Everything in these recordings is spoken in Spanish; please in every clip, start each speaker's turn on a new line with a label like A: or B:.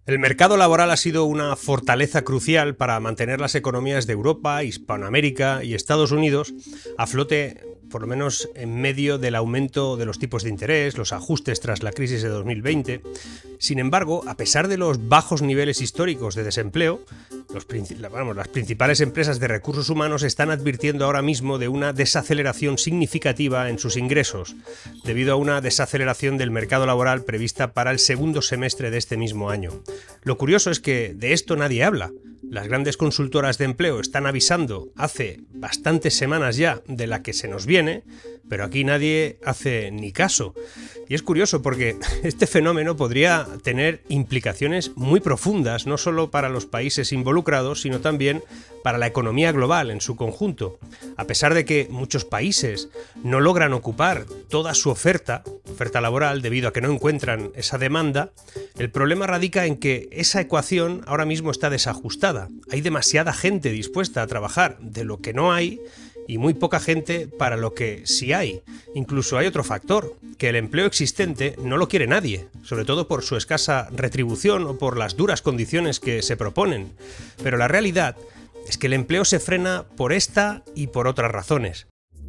A: El mercado laboral ha sido una fortaleza crucial para mantener las economías de Europa, Hispanoamérica y Estados Unidos a flote, por lo menos en medio del aumento de los tipos de interés, los ajustes tras la crisis de 2020. Sin embargo, a pesar de los bajos niveles históricos de desempleo, las principales empresas de recursos humanos están advirtiendo ahora mismo de una desaceleración significativa en sus ingresos, debido a una desaceleración del mercado laboral prevista para el segundo semestre de este mismo año. Lo curioso es que de esto nadie habla. Las grandes consultoras de empleo están avisando hace bastantes semanas ya de la que se nos viene, pero aquí nadie hace ni caso. Y es curioso porque este fenómeno podría tener implicaciones muy profundas, no solo para los países involucrados, sino también para la economía global en su conjunto. A pesar de que muchos países no logran ocupar toda su oferta laboral debido a que no encuentran esa demanda, el problema radica en que esa ecuación ahora mismo está desajustada. Hay demasiada gente dispuesta a trabajar de lo que no hay y muy poca gente para lo que sí hay. Incluso hay otro factor, que el empleo existente no lo quiere nadie, sobre todo por su escasa retribución o por las duras condiciones que se proponen. Pero la realidad es que el empleo se frena por esta y por otras razones.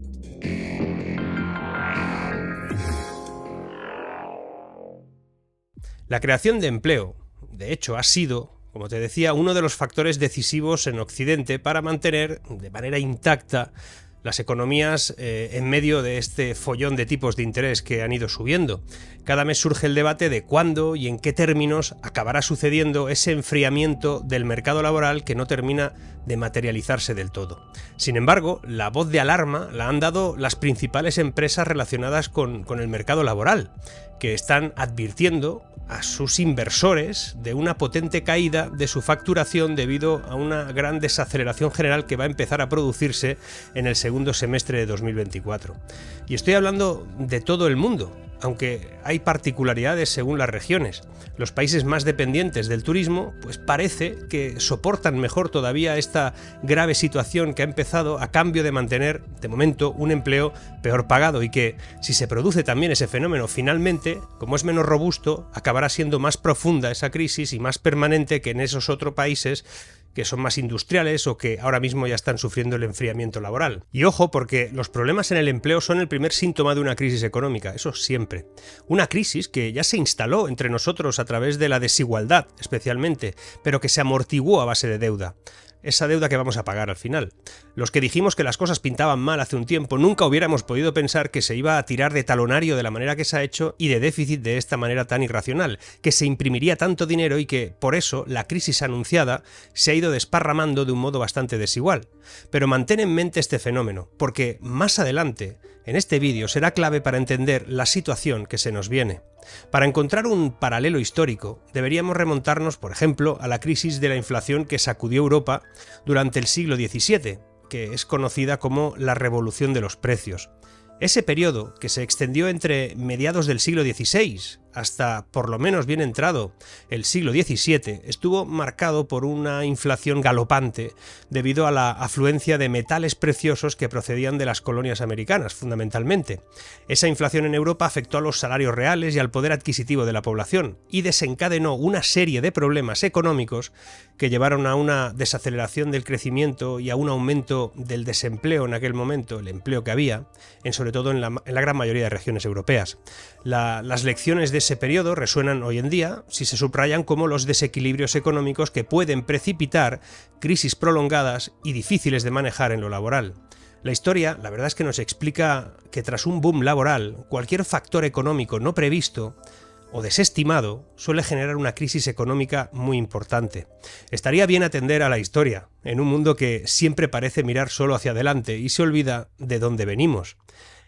A: La creación de empleo, de hecho, ha sido, como te decía, uno de los factores decisivos en Occidente para mantener de manera intacta las economías en medio de este follón de tipos de interés que han ido subiendo. Cada mes surge el debate de cuándo y en qué términos acabará sucediendo ese enfriamiento del mercado laboral que no termina de materializarse del todo. Sin embargo, la voz de alarma la han dado las principales empresas relacionadas con el mercado laboral, que están advirtiendo a sus inversores de una potente caída de su facturación debido a una gran desaceleración general que va a empezar a producirse en el segundo semestre de 2024. Y estoy hablando de todo el mundo, aunque hay particularidades según las regiones. Los países más dependientes del turismo, pues parece que soportan mejor todavía esta grave situación que ha empezado a cambio de mantener, de momento, un empleo peor pagado y que, si se produce también ese fenómeno, finalmente, como es menos robusto, acabará siendo más profunda esa crisis y más permanente que en esos otros países que son más industriales o que ahora mismo ya están sufriendo el enfriamiento laboral. Y ojo, porque los problemas en el empleo son el primer síntoma de una crisis económica, eso siempre. Una crisis que ya se instaló entre nosotros a través de la desigualdad, especialmente, pero que se amortiguó a base de deuda. Esa deuda que vamos a pagar al final. Los que dijimos que las cosas pintaban mal hace un tiempo nunca hubiéramos podido pensar que se iba a tirar de talonario de la manera que se ha hecho y de déficit de esta manera tan irracional, que se imprimiría tanto dinero y que, por eso, la crisis anunciada se ha ido desparramando de un modo bastante desigual. Pero mantén en mente este fenómeno, porque más adelante, en este vídeo, será clave para entender la situación que se nos viene. Para encontrar un paralelo histórico, deberíamos remontarnos, por ejemplo, a la crisis de la inflación que sacudió Europa durante el siglo XVII, que es conocida como la Revolución de los Precios. Ese periodo, que se extendió entre mediados del siglo XVI hasta por lo menos bien entrado el siglo XVII, estuvo marcado por una inflación galopante debido a la afluencia de metales preciosos que procedían de las colonias americanas, fundamentalmente. Esa inflación en Europa afectó a los salarios reales y al poder adquisitivo de la población y desencadenó una serie de problemas económicos que llevaron a una desaceleración del crecimiento y a un aumento del desempleo en aquel momento, el empleo que había, sobre todo en la gran mayoría de regiones europeas. Las lecciones de ese periodo resuenan hoy en día si se subrayan como los desequilibrios económicos que pueden precipitar crisis prolongadas y difíciles de manejar en lo laboral. La historia, la verdad es que nos explica que tras un boom laboral, cualquier factor económico no previsto o desestimado suele generar una crisis económica muy importante. Estaría bien atender a la historia, en un mundo que siempre parece mirar solo hacia adelante y se olvida de dónde venimos.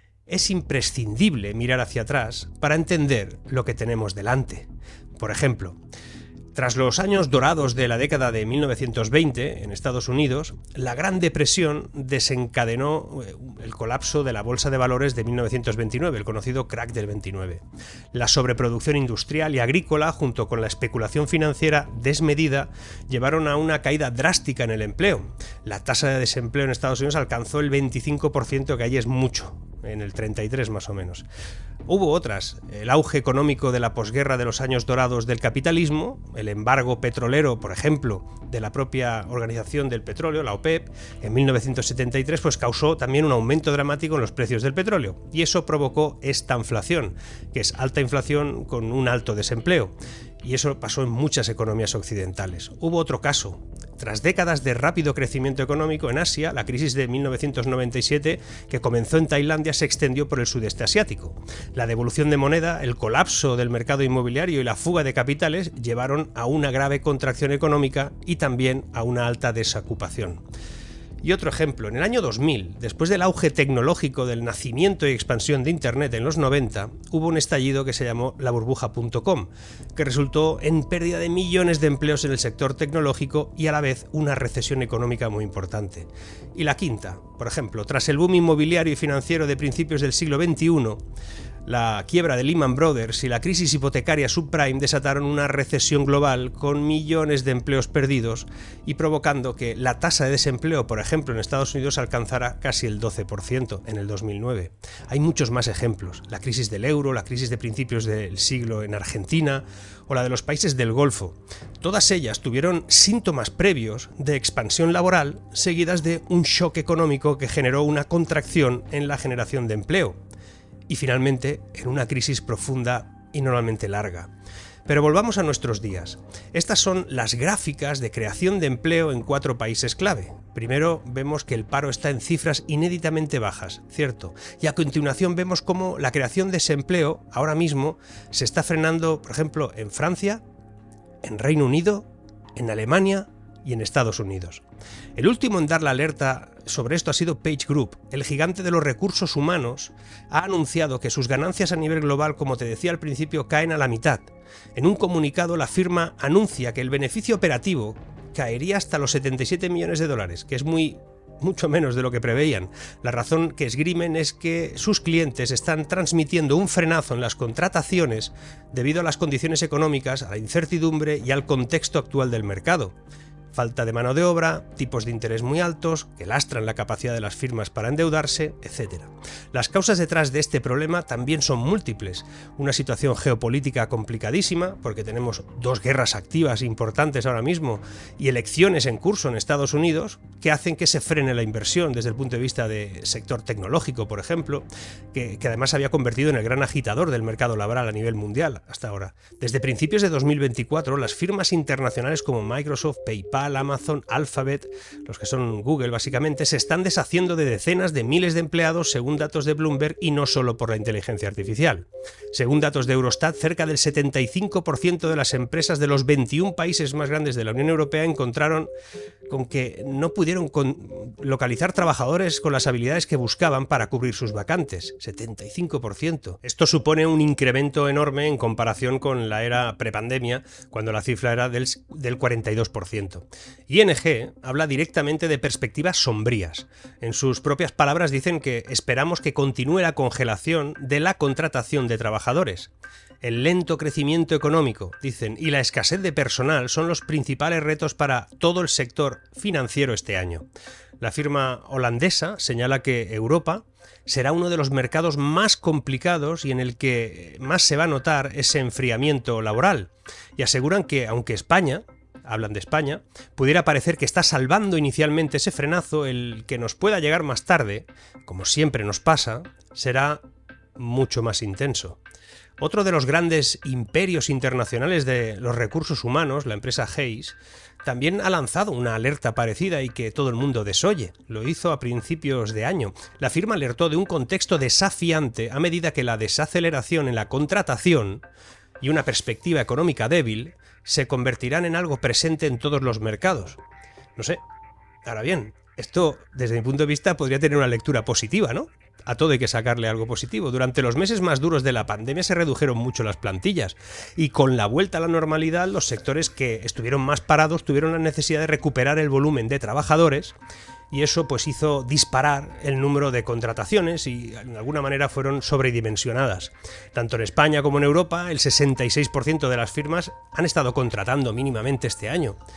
A: Es imprescindible mirar hacia atrás para entender lo que tenemos delante. Por ejemplo, tras los años dorados de la década de 1920 en Estados Unidos, la Gran Depresión desencadenó el colapso de la bolsa de valores de 1929, el conocido crack del 29. La sobreproducción industrial y agrícola, junto con la especulación financiera desmedida, llevaron a una caída drástica en el empleo. La tasa de desempleo en Estados Unidos alcanzó el 25%, que ahí es mucho. en el 33 más o menos. Hubo otras, el auge económico de la posguerra de los años dorados del capitalismo, el embargo petrolero, por ejemplo, de la propia Organización del Petróleo, la OPEP, en 1973, pues causó también un aumento dramático en los precios del petróleo, y eso provocó esta inflación, que es alta inflación con un alto desempleo. Y eso pasó en muchas economías occidentales. Hubo otro caso. Tras décadas de rápido crecimiento económico en Asia, la crisis de 1997, que comenzó en Tailandia, se extendió por el sudeste asiático. La devolución de moneda, el colapso del mercado inmobiliario y la fuga de capitales llevaron a una grave contracción económica y también a una alta desocupación. Y otro ejemplo, en el año 2000, después del auge tecnológico del nacimiento y expansión de Internet en los 90, hubo un estallido que se llamó la burbuja.com, que resultó en pérdida de millones de empleos en el sector tecnológico y a la vez una recesión económica muy importante. Y la quinta, por ejemplo, tras el boom inmobiliario y financiero de principios del siglo XXI, la quiebra de Lehman Brothers y la crisis hipotecaria subprime desataron una recesión global con millones de empleos perdidos y provocando que la tasa de desempleo, por ejemplo, en Estados Unidos alcanzara casi el 12% en el 2009. Hay muchos más ejemplos, la crisis del euro, la crisis de principios del siglo en Argentina o la de los países del Golfo. Todas ellas tuvieron síntomas previos de expansión laboral seguidas de un shock económico que generó una contracción en la generación de empleo. Y finalmente en una crisis profunda y normalmente larga. Pero volvamos a nuestros días. Estas son las gráficas de creación de empleo en 4 países clave. Primero vemos que el paro está en cifras inéditamente bajas, cierto, y a continuación vemos cómo la creación de ese empleo ahora mismo se está frenando, por ejemplo, en Francia, en Reino Unido, en Alemania y en Estados Unidos. El último en dar la alerta sobre esto ha sido PageGroup. El gigante de los recursos humanos ha anunciado que sus ganancias a nivel global, como te decía al principio, caen a la mitad. En un comunicado, la firma anuncia que el beneficio operativo caería hasta los 77 millones de dólares, que es mucho menos de lo que preveían. La razón que esgrimen es que sus clientes están transmitiendo un frenazo en las contrataciones debido a las condiciones económicas, a la incertidumbre y al contexto actual del mercado. Falta de mano de obra, tipos de interés muy altos, que lastran la capacidad de las firmas para endeudarse, etc. Las causas detrás de este problema también son múltiples. Una situación geopolítica complicadísima, porque tenemos 2 guerras activas importantes ahora mismo y elecciones en curso en Estados Unidos, que hacen que se frene la inversión desde el punto de vista del sector tecnológico, por ejemplo, que además se había convertido en el gran agitador del mercado laboral a nivel mundial hasta ahora. Desde principios de 2024, las firmas internacionales como Microsoft, PayPal, Amazon, Alphabet, los que son Google básicamente, se están deshaciendo de decenas de miles de empleados según datos de Bloomberg y no solo por la inteligencia artificial. Según datos de Eurostat, cerca del 75% de las empresas de los 21 países más grandes de la Unión Europea encontraron con que no pudieron localizar trabajadores con las habilidades que buscaban para cubrir sus vacantes. 75%. Esto supone un incremento enorme en comparación con la era prepandemia, cuando la cifra era del 42%. ING habla directamente de perspectivas sombrías. En sus propias palabras dicen que esperamos que continúe la congelación de la contratación de trabajadores. El lento crecimiento económico, dicen, y la escasez de personal son los principales retos para todo el sector financiero este año. La firma holandesa señala que Europa será uno de los mercados más complicados y en el que más se va a notar ese enfriamiento laboral. Y aseguran que, aunque España, hablan de España, pudiera parecer que está salvando inicialmente ese frenazo, el que nos pueda llegar más tarde, como siempre nos pasa, será mucho más intenso. Otro de los grandes imperios internacionales de los recursos humanos, la empresa Hays, también ha lanzado una alerta parecida y que todo el mundo desoye. Lo hizo a principios de año. La firma alertó de un contexto desafiante a medida que la desaceleración en la contratación y una perspectiva económica débil se convertirán en algo presente en todos los mercados. No sé. Ahora bien, esto, desde mi punto de vista, podría tener una lectura positiva, ¿no? A todo hay que sacarle algo positivo. Durante los meses más duros de la pandemia se redujeron mucho las plantillas y con la vuelta a la normalidad los sectores que estuvieron más parados tuvieron la necesidad de recuperar el volumen de trabajadores y eso pues hizo disparar el número de contrataciones y de alguna manera fueron sobredimensionadas. Tanto en España como en Europa el 66% de las firmas han estado contratando mínimamente este año.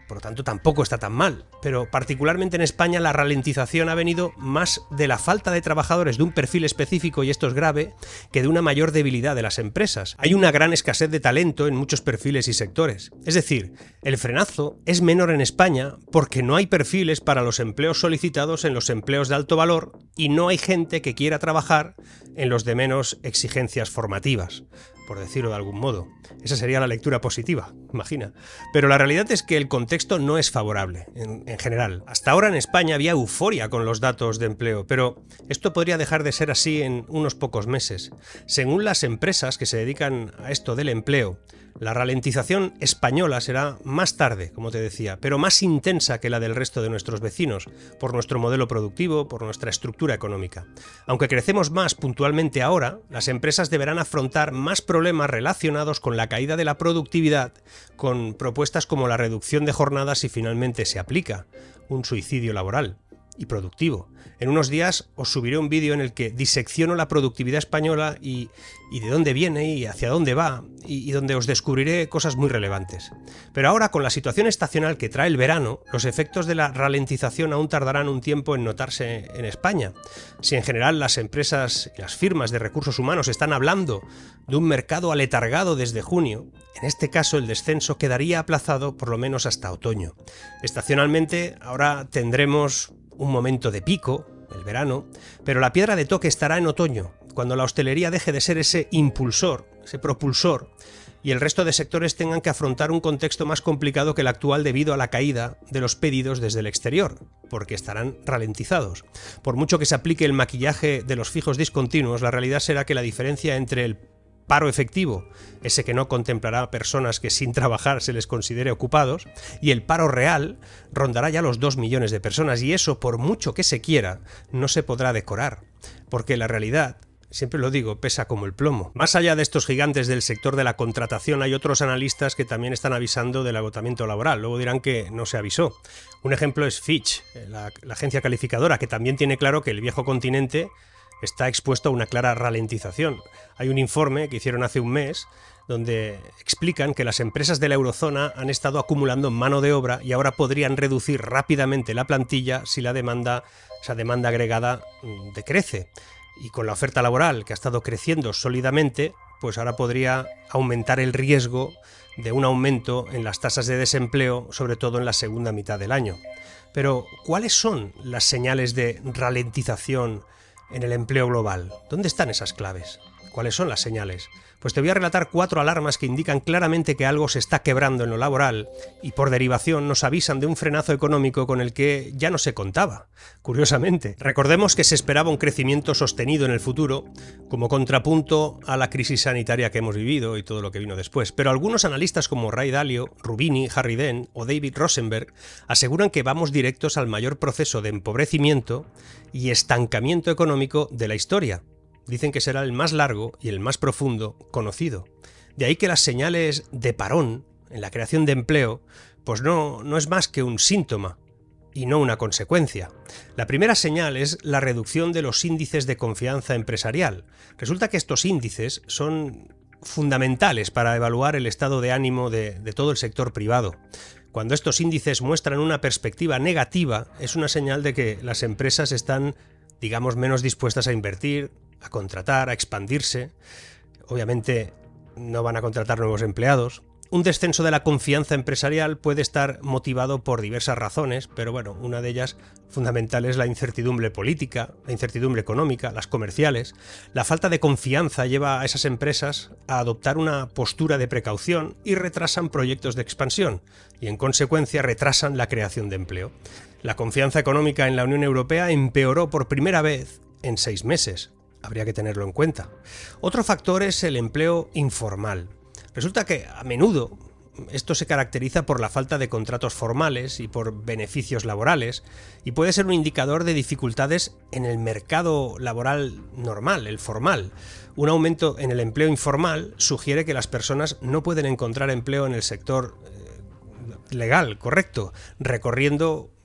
A: por lo tanto tampoco está tan mal, pero particularmente en España la ralentización ha venido más de la falta de trabajadores de un perfil específico, y esto es grave, que de una mayor debilidad de las empresas. Hay una gran escasez de talento en muchos perfiles y sectores. Es decir, el frenazo es menor en España porque no hay perfiles para los empleos solicitados en los empleos de alto valor y no hay gente que quiera trabajar en los de menos exigencias formativas, por decirlo de algún modo. Esa sería la lectura positiva, imagina. Pero la realidad es que el contexto no es favorable, en general. Hasta ahora en España había euforia con los datos de empleo, pero esto podría dejar de ser así en unos pocos meses. Según las empresas que se dedican a esto del empleo, la ralentización española será más tarde, como te decía, pero más intensa que la del resto de nuestros vecinos, por nuestro modelo productivo, por nuestra estructura económica. Aunque crecemos más puntualmente ahora, las empresas deberán afrontar más problemas relacionados con la caída de la productividad, con propuestas como la reducción de jornadas si finalmente se aplica, un suicidio laboral y productivo. En unos días os subiré un vídeo en el que disecciono la productividad española y de dónde viene y hacia dónde va, y donde os descubriré cosas muy relevantes. Pero ahora, con la situación estacional que trae el verano, los efectos de la ralentización aún tardarán un tiempo en notarse en España. Si en general las empresas y las firmas de recursos humanos están hablando de un mercado aletargado desde junio, en este caso el descenso quedaría aplazado por lo menos hasta otoño. Estacionalmente ahora tendremos un momento de pico, el verano, pero la piedra de toque estará en otoño, cuando la hostelería deje de ser ese impulsor, ese propulsor, y el resto de sectores tengan que afrontar un contexto más complicado que el actual debido a la caída de los pedidos desde el exterior, porque estarán ralentizados. Por mucho que se aplique el maquillaje de los fijos discontinuos, la realidad será que la diferencia entre el paro efectivo, ese que no contemplará a personas que sin trabajar se les considere ocupados, y el paro real rondará ya los 2 millones de personas, y eso, por mucho que se quiera, no se podrá decorar, porque la realidad, siempre lo digo, pesa como el plomo. Más allá de estos gigantes del sector de la contratación, hay otros analistas que también están avisando del agotamiento laboral. Luego dirán que no se avisó. Un ejemplo es Fitch, la agencia calificadora, que también tiene claro que el viejo continente está expuesto a una clara ralentización. Hay un informe que hicieron hace un mes donde explican que las empresas de la eurozona han estado acumulando mano de obra y ahora podrían reducir rápidamente la plantilla si la demanda, esa demanda agregada, decrece. Y con la oferta laboral, que ha estado creciendo sólidamente, pues ahora podría aumentar el riesgo de un aumento en las tasas de desempleo, sobre todo en la segunda mitad del año. Pero, ¿cuáles son las señales de ralentización en el empleo global? ¿Dónde están esas claves? ¿Cuáles son las señales? Pues te voy a relatar 4 alarmas que indican claramente que algo se está quebrando en lo laboral y por derivación nos avisan de un frenazo económico con el que ya no se contaba, curiosamente. Recordemos que se esperaba un crecimiento sostenido en el futuro como contrapunto a la crisis sanitaria que hemos vivido y todo lo que vino después, pero algunos analistas como Ray Dalio, Rubini, Harry Dent o David Rosenberg aseguran que vamos directos al mayor proceso de empobrecimiento y estancamiento económico de la historia. Dicen que será el más largo y el más profundo conocido. De ahí que las señales de parón en la creación de empleo pues no es más que un síntoma y no una consecuencia. La primera señal es la reducción de los índices de confianza empresarial. Resulta que estos índices son fundamentales para evaluar el estado de ánimo de todo el sector privado. Cuando estos índices muestran una perspectiva negativa, es una señal de que las empresas están, digamos, menos dispuestas a invertir, a contratar, a expandirse. Obviamente no van a contratar nuevos empleados. Un descenso de la confianza empresarial puede estar motivado por diversas razones, pero bueno, una de ellas fundamental es la incertidumbre política, la incertidumbre económica, las comerciales. La falta de confianza lleva a esas empresas a adoptar una postura de precaución y retrasan proyectos de expansión y en consecuencia retrasan la creación de empleo. La confianza económica en la Unión Europea empeoró por primera vez en 6 meses. Habría que tenerlo en cuenta. Otro factor es el empleo informal. Resulta que a menudo esto se caracteriza por la falta de contratos formales y por beneficios laborales y puede ser un indicador de dificultades en el mercado laboral normal, el formal. Un aumento en el empleo informal sugiere que las personas no pueden encontrar empleo en el sector legal, correcto, recorriendo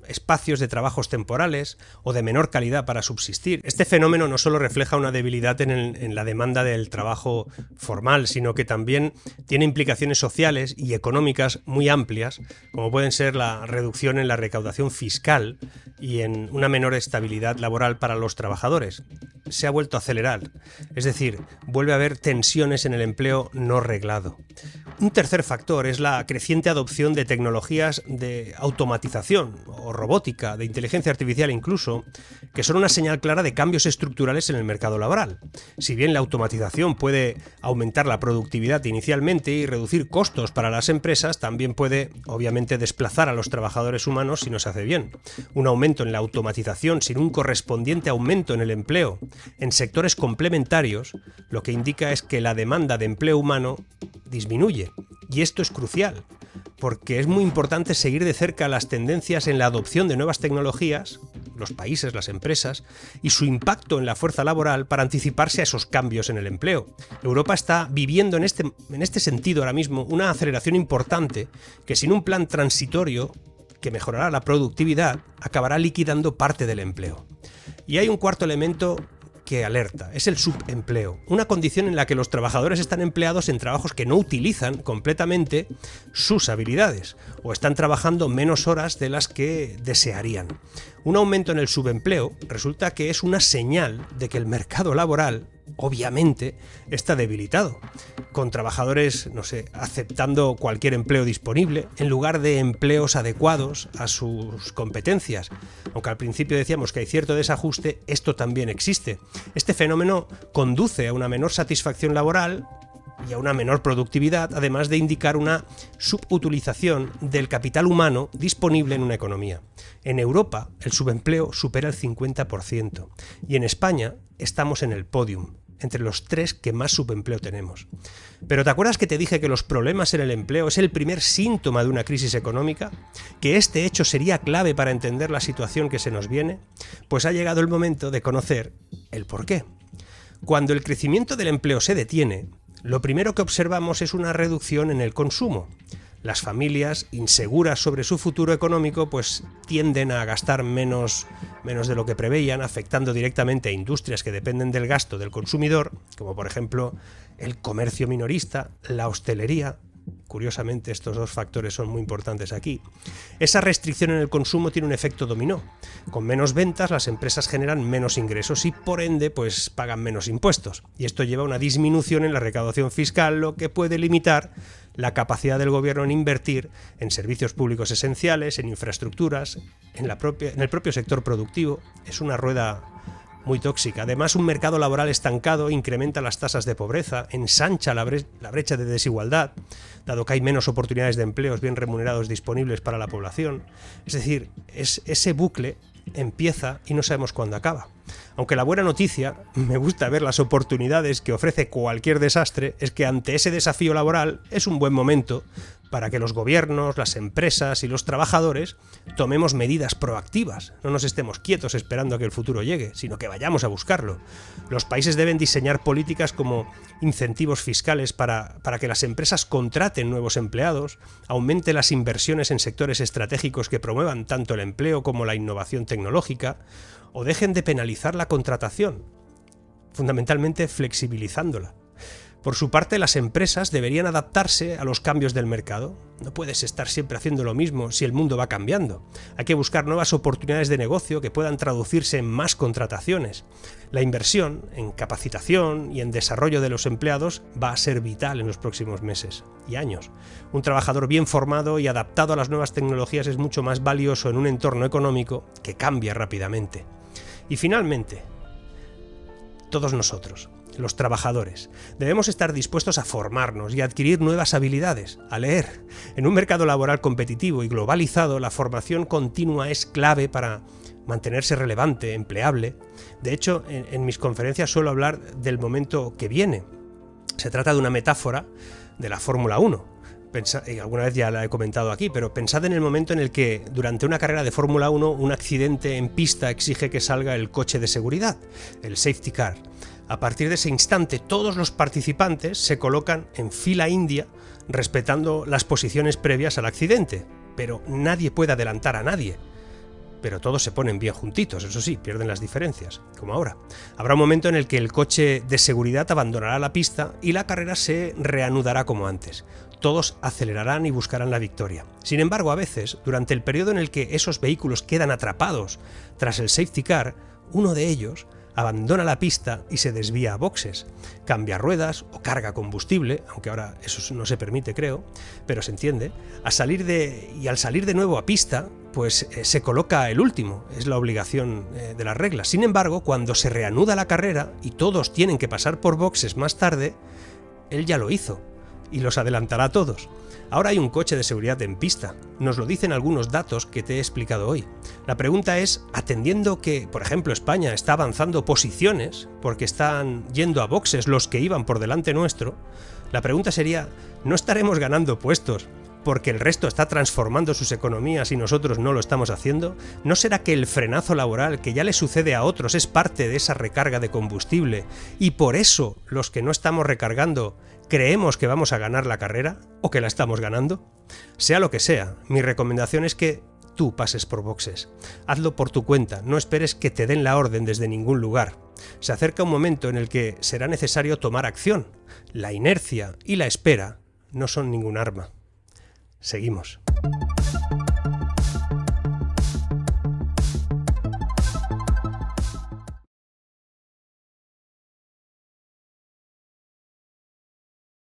A: espacios de trabajos temporales o de menor calidad para subsistir. Este fenómeno no solo refleja una debilidad en la demanda del trabajo formal, sino que también tiene implicaciones sociales y económicas muy amplias, como pueden ser la reducción en la recaudación fiscal y en una menor estabilidad laboral para los trabajadores. Se ha vuelto a acelerar, es decir, vuelve a haber tensiones en el empleo no reglado. Un tercer factor es la creciente adopción de tecnologías de automatización o robótica, de inteligencia artificial incluso, que son una señal clara de cambios estructurales en el mercado laboral. Si bien la automatización puede aumentar la productividad inicialmente y reducir costos para las empresas, también puede, obviamente, desplazar a los trabajadores humanos si no se hace bien. Un aumento en la automatización sin un correspondiente aumento en el empleo en sectores complementarios, lo que indica es que la demanda de empleo humano disminuye. Y esto es crucial, porque es muy importante seguir de cerca las tendencias en la adopción de nuevas tecnologías, los países, las empresas, y su impacto en la fuerza laboral para anticiparse a esos cambios en el empleo. Europa está viviendo en este sentido ahora mismo una aceleración importante que sin un plan transitorio que mejorará la productividad acabará liquidando parte del empleo. Y hay un cuarto elemento que alerta, es el subempleo, una condición en la que los trabajadores están empleados en trabajos que no utilizan completamente sus habilidades o están trabajando menos horas de las que desearían. Un aumento en el subempleo resulta que es una señal de que el mercado laboral, obviamente, está debilitado, con trabajadores, aceptando cualquier empleo disponible en lugar de empleos adecuados a sus competencias. Aunque al principio decíamos que hay cierto desajuste, esto también existe. Este fenómeno conduce a una menor satisfacción laboral y a una menor productividad, además de indicar una subutilización del capital humano disponible en una economía. En Europa, el subempleo supera el 50% y en España estamos en el podium, entre los 3 que más subempleo tenemos. Pero ¿te acuerdas que te dije que los problemas en el empleo es el primer síntoma de una crisis económica? ¿Que este hecho sería clave para entender la situación que se nos viene? Pues ha llegado el momento de conocer el porqué. Cuando el crecimiento del empleo se detiene, lo primero que observamos es una reducción en el consumo. Las familias, inseguras sobre su futuro económico, pues tienden a gastar menos de lo que preveían, afectando directamente a industrias que dependen del gasto del consumidor, como por ejemplo el comercio minorista, la hostelería. Curiosamente, estos dos factores son muy importantes aquí. Esa restricción en el consumo tiene un efecto dominó. Con menos ventas, las empresas generan menos ingresos y, por ende, pues pagan menos impuestos. Y esto lleva a una disminución en la recaudación fiscal, lo que puede limitar la capacidad del gobierno en invertir en servicios públicos esenciales, en infraestructuras, en el propio sector productivo. Es una rueda muy tóxica. Además, un mercado laboral estancado incrementa las tasas de pobreza, ensancha la brecha de desigualdad, dado que hay menos oportunidades de empleos bien remunerados disponibles para la población. Es decir, ese bucle empieza y no sabemos cuándo acaba. Aunque la buena noticia, me gusta ver las oportunidades que ofrece cualquier desastre, es que ante ese desafío laboral es un buen momento para que los gobiernos, las empresas y los trabajadores tomemos medidas proactivas. No nos estemos quietos esperando a que el futuro llegue, sino que vayamos a buscarlo. Los países deben diseñar políticas como incentivos fiscales para que las empresas contraten nuevos empleados, aumente las inversiones en sectores estratégicos que promuevan tanto el empleo como la innovación tecnológica, o dejen de penalizar la contratación, fundamentalmente flexibilizándola. Por su parte, las empresas deberían adaptarse a los cambios del mercado. No puedes estar siempre haciendo lo mismo si el mundo va cambiando. Hay que buscar nuevas oportunidades de negocio que puedan traducirse en más contrataciones. La inversión en capacitación y en desarrollo de los empleados va a ser vital en los próximos meses y años. Un trabajador bien formado y adaptado a las nuevas tecnologías es mucho más valioso en un entorno económico que cambia rápidamente. Y finalmente, todos nosotros, los trabajadores, debemos estar dispuestos a formarnos y a adquirir nuevas habilidades, a leer. En un mercado laboral competitivo y globalizado, la formación continua es clave para mantenerse relevante, empleable. De hecho, en mis conferencias suelo hablar del momento que viene. Se trata de una metáfora de la Fórmula 1. Alguna vez ya la he comentado aquí, pero pensad en el momento en el que durante una carrera de Fórmula 1 un accidente en pista exige que salga el coche de seguridad, el safety car. A partir de ese instante, todos los participantes se colocan en fila india respetando las posiciones previas al accidente, pero nadie puede adelantar a nadie. pero todos se ponen bien juntitos, eso sí, pierden las diferencias, como ahora. Habrá un momento en el que el coche de seguridad abandonará la pista y la carrera se reanudará como antes. Todos acelerarán y buscarán la victoria. Sin embargo, a veces, durante el periodo en el que esos vehículos quedan atrapados tras el safety car, uno de ellos abandona la pista y se desvía a boxes, cambia ruedas o carga combustible, aunque ahora eso no se permite, creo, pero se entiende. Al salir de nuevo a pista, pues se coloca el último, es la obligación de las reglas. Sin embargo, cuando se reanuda la carrera y todos tienen que pasar por boxes más tarde, él ya lo hizo y los adelantará a todos. Ahora hay un coche de seguridad en pista, nos lo dicen algunos datos que te he explicado hoy. La pregunta es, atendiendo que, por ejemplo, España está avanzando posiciones porque están yendo a boxes los que iban por delante nuestro, la pregunta sería, ¿no estaremos ganando puestos porque el resto está transformando sus economías y nosotros no lo estamos haciendo? ¿No será que el frenazo laboral que ya le sucede a otros es parte de esa recarga de combustible y por eso los que no estamos recargando creemos que vamos a ganar la carrera o que la estamos ganando? Sea lo que sea, mi recomendación es que tú pases por boxes. Hazlo por tu cuenta, no esperes que te den la orden desde ningún lugar. Se acerca un momento en el que será necesario tomar acción. La inercia y la espera no son ningún arma. Seguimos.